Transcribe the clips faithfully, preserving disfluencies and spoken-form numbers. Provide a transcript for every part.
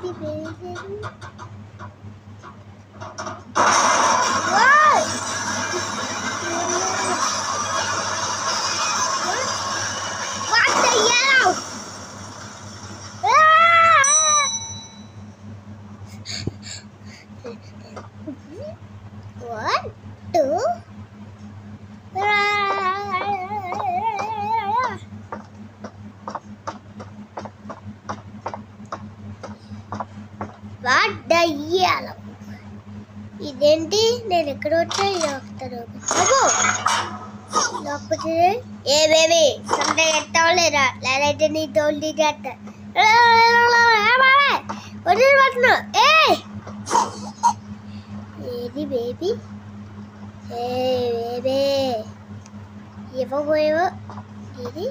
ఇది వేరే One, two. What the yellow? ఇదేంటి నేను ఎక్కడ వచ్చా ఇది వస్తాను లేకపోతే ఏ బేబీ సండే ఎట్టావు లేదా లేదంటే నీ తోలి చేస్తా వదిలిపడుతున్నా ఏ ఏది బేబీ ఏ బేబీ ఇవ్వబోయేవో ఇది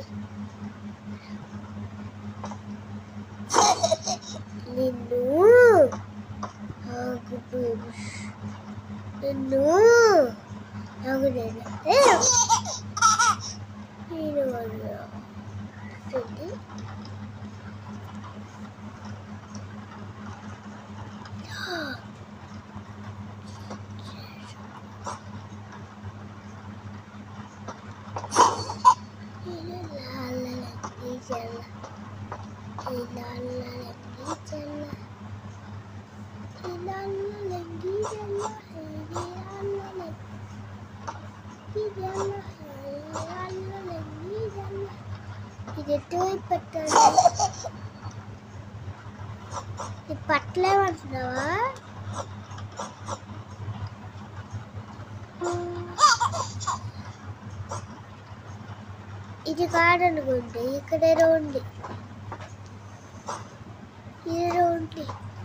నిన్ను ఆగు బేబీ నిన్ను ఆగు నేను నేను వాళ్ళు ఇది ఎటు పెట్టాలి ఇది పట్టలేమంటున్నావా ఇది కాదనుకోండి ఇక్కడ ఉంది ఇది ఉంది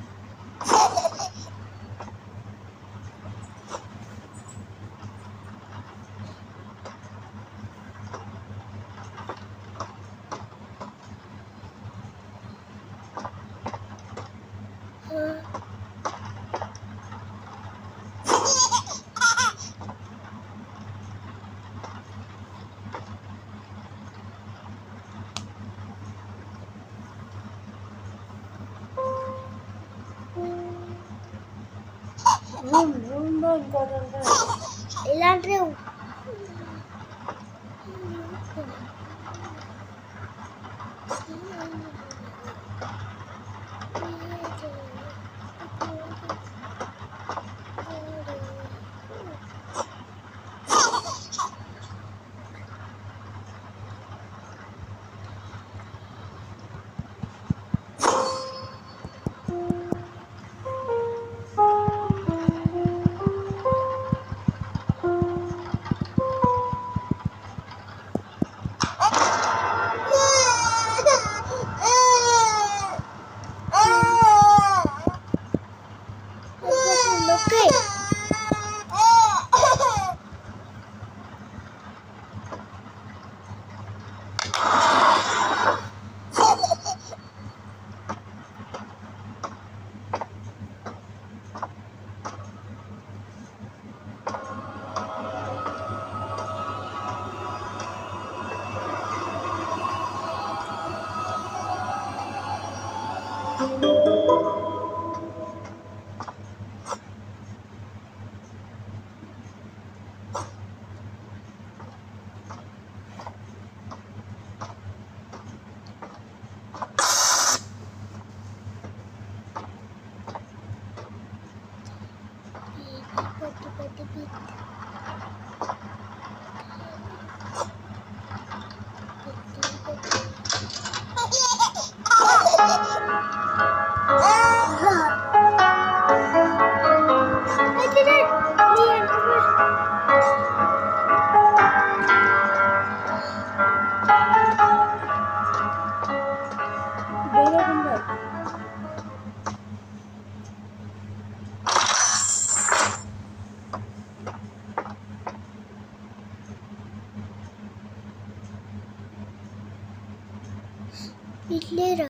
ఇలాంటివి